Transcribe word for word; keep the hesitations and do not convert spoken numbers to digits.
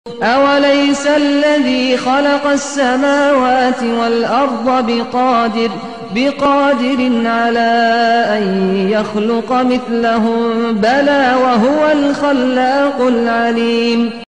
أَوَلَيْسَ الَّذِي خَلَقَ السَّمَاوَاتِ وَالْأَرْضَ بِقَادِرٍ بِقَادِرٍ عَلَىٰ أَن يَخْلُقَ مِثْلَهُم ۚ بَلَىٰ وَهُوَ الْخَلَّاقُ الْعَلِيمُ